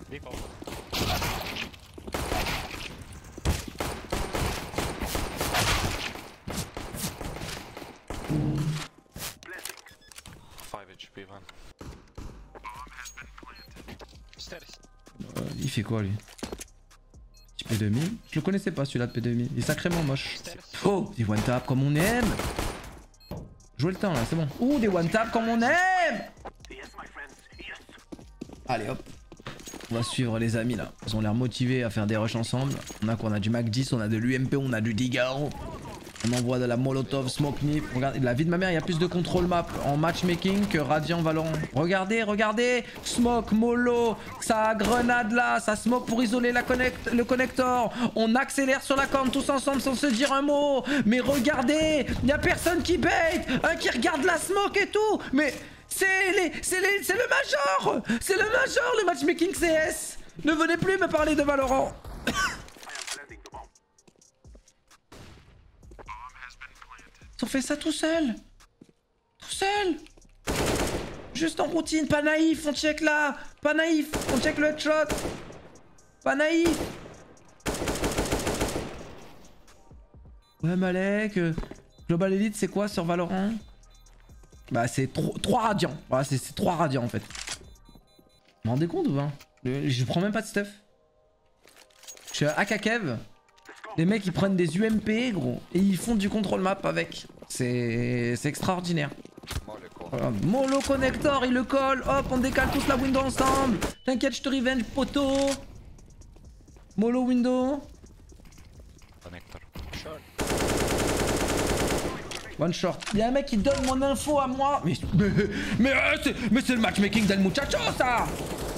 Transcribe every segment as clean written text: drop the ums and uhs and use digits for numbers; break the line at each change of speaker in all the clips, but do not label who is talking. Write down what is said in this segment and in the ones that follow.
Default. Five HP man.
Il fait quoi lui? Petit P2000. Je le connaissais pas celui-là de P2000. Il est sacrément moche. Oh, des one tap comme on aime. Jouez le temps là, c'est bon. Ouh, des one tap comme on aime. Allez hop. On va suivre les amis là. Ils ont l'air motivés à faire des rushs ensemble. On a quoi? On a du Mac 10, on a de l'UMP, on a du Digaro. On envoie de la Molotov, Smoke Nip. Regarde, la vie de ma mère, il y a plus de contrôle map en matchmaking que Radiant Valorant. Regardez, regardez. Smoke, Molo, ça grenade là, ça smoke pour isoler le connector. On accélère sur la corne tous ensemble sans se dire un mot. Mais regardez, il n'y a personne qui bait, qui regarde la smoke et tout. Mais c'est le major. C'est le major, le matchmaking CS. Ne venez plus me parler de Valorant. Ils ont fait ça tout seul. Tout seul. Juste en routine, pas naïf, on check là. Pas naïf, on check le headshot. Pas naïf. Ouais Malek, Global Elite c'est quoi sur Valorant? Bah c'est 3 radiants. Voilà, c'est 3 radiants en fait. Vous vous rendez compte ou pas? Je prends même pas de stuff. Je suis à Akakev. Les mecs ils prennent des UMP gros et ils font du contrôle map avec. C'est extraordinaire. Voilà. Molo connector, il le colle. Hop, on décale tous la window ensemble. T'inquiète, je te revenge poto. Molo window.
Connector.
One short. Il y a un mec qui donne mon info à moi. Mais c'est le matchmaking del muchacho ça.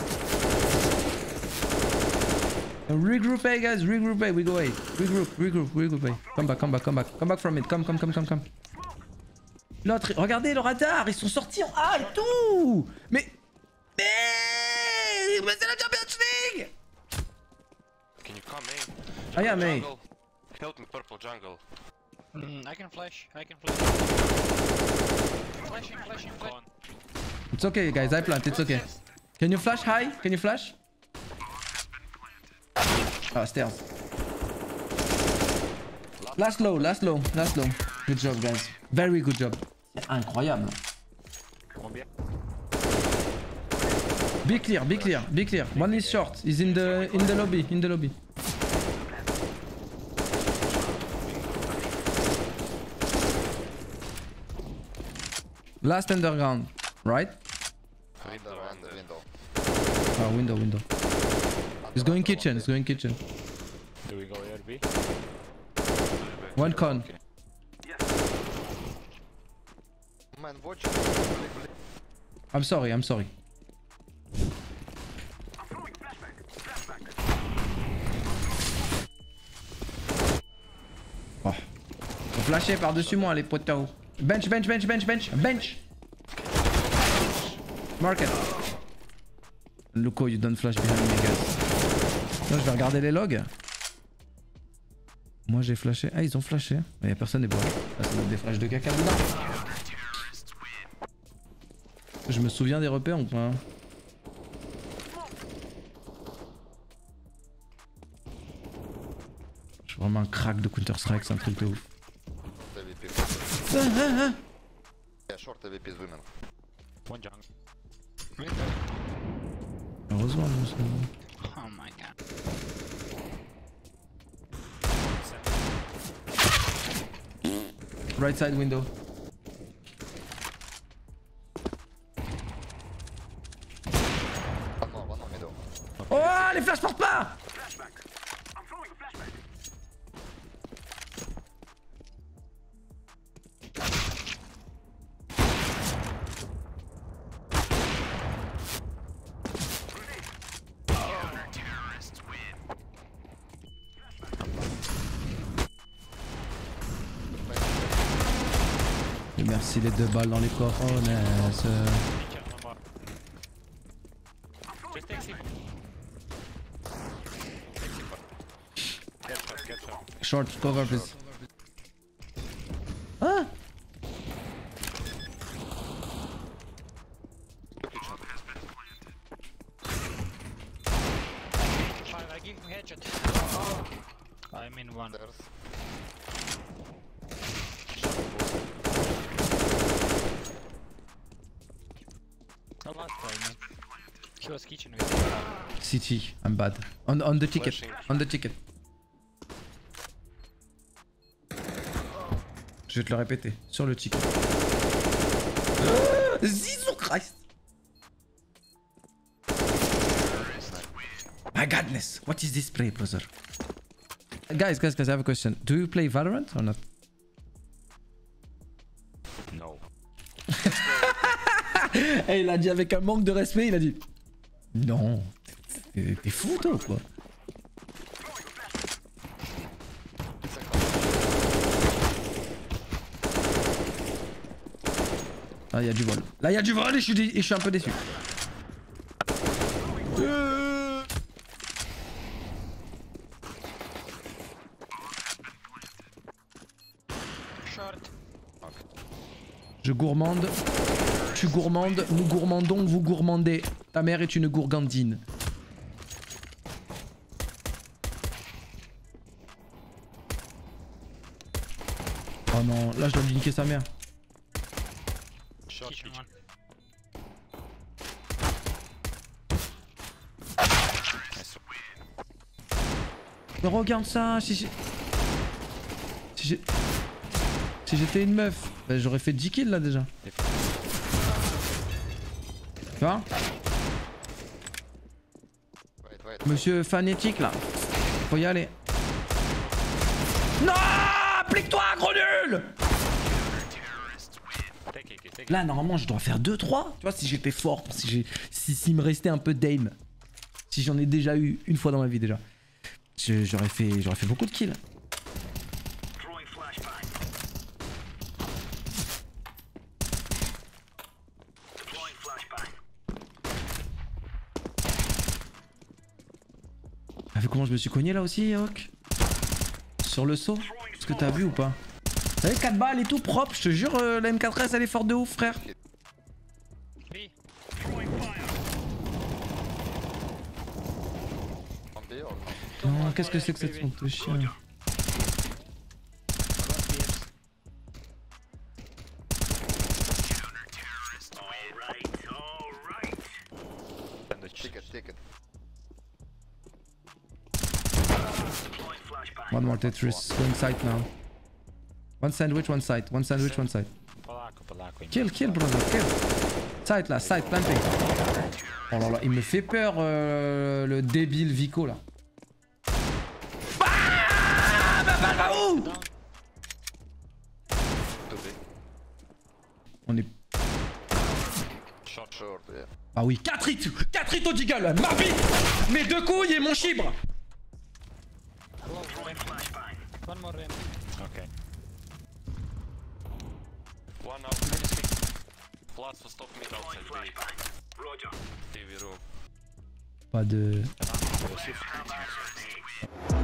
Regroup A guys, regroup A, we go A. Regroup A. Come back from it, come. L'autre, regardez le radar, ils sont sortis en A et tout. Mais c'est la Champions League.
Can you come A?
Ah yeah, mate.
Help me purple jungle.
I can flash. Flashing.
It's okay guys, I plant, it's okay. Can you flash high? Can you flash? Ah, stairs. Last low. Good job, guys. Very good job. C'est incroyable.
Combien?
Be clear. One is short. He's in the lobby. Last underground, right? Window. He's going kitchen.
Do we go ARB?
One con.
Man, watch.
I'm sorry. Oh. Faut flasher par-dessus moi les potos. Bench. Market. Luko, you don't flash behind me, guys. Non, je vais regarder les logs. Moi j'ai flashé. Ah, ils ont flashé. Mais y'a personne des bois. Ah, ça doit être des flashs de caca dedans. Je me souviens des repères ou pas? Je suis vraiment un crack de Counter-Strike, c'est un truc de ouf.
Short AVP is women.
One jungle.
Heureusement,
Oh my god.
right side window.
One on middle.
Oh, les flashs partent pas! Et merci les 2 balles dans les cojones.
Just take C4. Get shot.
Short, cover please. Ah!
give me headshot. I mean one.
Stairs.
The last guy, man. He was kitchen with
City, I'm bad. On the ticket.
Flashing.
On the ticket. Je vais te le répéter. Sur le ticket. Zizou Christ! My godness! What is this play, brother? Guys, I have a question. Do you play Valorant or not?
No.
Et il a dit avec un manque de respect, il a dit non, t'es fou toi ou quoi? Ah, il y a du vol. Là, il y a du vol et je suis un peu déçu.
short.
Je gourmande. Tu gourmandes, nous gourmandons, vous gourmandez. Ta mère est une gourgandine. Oh non, là je dois lui niquer sa mère.
Short
Kitchen
kitchen.
one.
Mais regarde ça, si j'étais une meuf, bah, j'aurais fait 10 kills là déjà. Tu vois?
Wait.
Monsieur fanatique là. Faut y aller. Non! Applique-toi, gros nul!
Take it, take it.
Là, normalement, je dois faire 2-3. Tu vois, si j'étais fort, s'il me restait un peu d'aim. Si j'en ai déjà eu une fois dans ma vie déjà. J'aurais fait beaucoup de kills. T'as vu comment je me suis cogné là aussi, Hawk? Sur le saut? Est-ce que t'as vu ou pas? T'as vu 4 balles et tout propre, je te jure, la M4S elle est forte de ouf, frère.
B.
On B or no?
Non, qu'est-ce que c'est que cette sonde de chien?
Sandwich.
Ticket.
One more Tetris, going side now. One sandwich, one side. One sandwich, one side.
Polako.
Kill, brother, kill. Side là, side, planting. Oh là là, il me fait peur, le débile Vico là. Ah, ma balle va où?
To B.
On est...
Short.
Short, yeah.
Ah oui, 4 hits au deagle, ma bite, mes 2 couilles et mon chibre.
One more ramp.
Okay.
One out finishing. Plus will stop mid outside B. TV room.
Pas de...